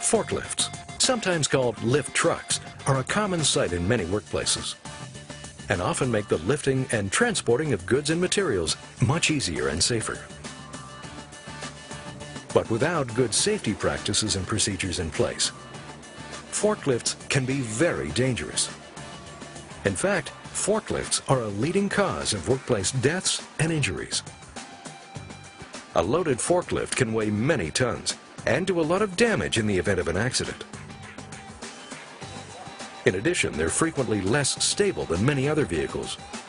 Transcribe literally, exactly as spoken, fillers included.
Forklifts, sometimes called lift trucks, are a common sight in many workplaces and often make the lifting and transporting of goods and materials much easier and safer. But without good safety practices and procedures in place, forklifts can be very dangerous. In fact, forklifts are a leading cause of workplace deaths and injuries. A loaded forklift can weigh many tons and do a lot of damage in the event of an accident. In addition, they're frequently less stable than many other vehicles,